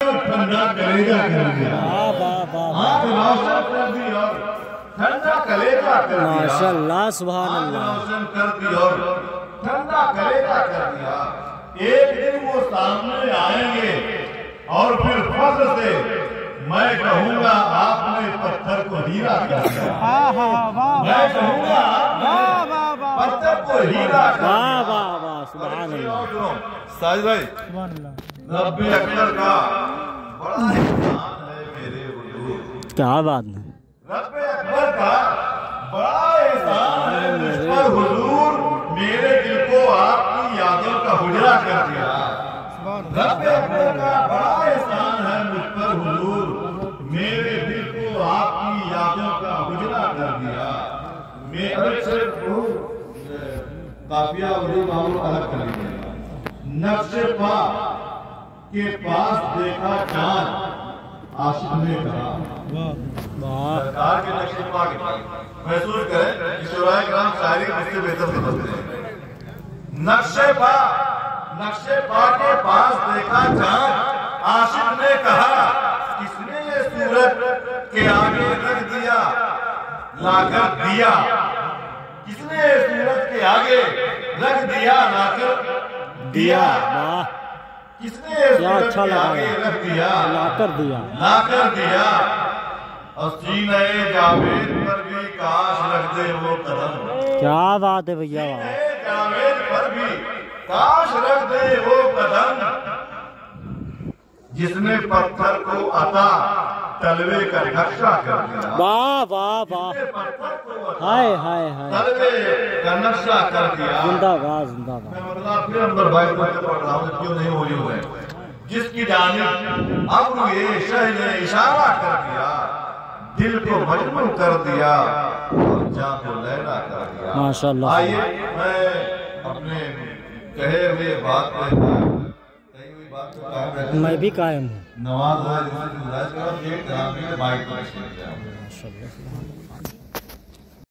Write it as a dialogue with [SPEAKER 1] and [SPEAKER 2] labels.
[SPEAKER 1] ठंडा कलेजा कर दिया, आँख रोशन कर दी और ठंडा कलेजा कर दिया।
[SPEAKER 2] माशाअल्लाह सुभान अल्लाह।
[SPEAKER 1] रोशन कर दी और ठंडा कलेजा कर दिया। एक दिन वो सामने आएंगे और फिर फख्र से मैं कहूँगा आपने पत्थर को हीरा कर दिया। मैं कहूँगा पत्थर को हीरा कर दिया।
[SPEAKER 2] सुभान अल्लाह।
[SPEAKER 1] साजिद भाई, रब्बे अकबर का बड़ा एहसान है मेरे हुजूर।
[SPEAKER 2] क्या बात है,
[SPEAKER 1] रब्बे अकबर का बड़ा एहसान है मुझ पर हुजूर, मेरे दिल को आपकी यादों का हुजरा कर दिया। रब्बे अकबर का बड़ा एहसान है मुझ पर हुजूर, मेरे दिल को आपकी यादों का हुजरा कर दिया। मेरे से काफिया उर्दू मामूल अलग कर लीजिए। नक्शे पा के पास देखा चांद, आशिक ने कहा। सरकार के नक्शे पा के महसूस करें कि शुराए कराम शायरी मुझसे बेहतर समझते हैं। नक्शे पा के पास देखा चांद, आशिक ने कहा किसने ये सूरत के आगे रख दिया लाकर दिया। किसने ये सूरत के आगे रख दिया लाकर दिया। किसने ये सूरत के आगे रख दिया लाकर दिया। और सीने जावेद पर भी काश रख दे वो कदम।
[SPEAKER 2] क्या बात है भैया,
[SPEAKER 1] जावेद पर भी काश रख दे वो कदम, जिसने पत्थर को अता तलवे का नक्शा कर दिया।
[SPEAKER 2] वाह वाह वाह, हाय हाय हाय,
[SPEAKER 1] तलवे का नक्शा कर दिया।
[SPEAKER 2] जिंदाबाद जिंदाबाद।
[SPEAKER 1] मैं मतलब फिर नंबर 22 में पढ़ रहा हूँ, क्यों नहीं हो हुए। जिसकी जानिब अब ये शह ने इशारा कर दिया, दिल को मजबूर कर दिया और जान को लैला कर दिया।
[SPEAKER 2] माशाअल्लाह।
[SPEAKER 1] आइए मैं अपने कहे हुए बात पे
[SPEAKER 2] मैं भी कायम हूँ।
[SPEAKER 1] नवाज माइक पर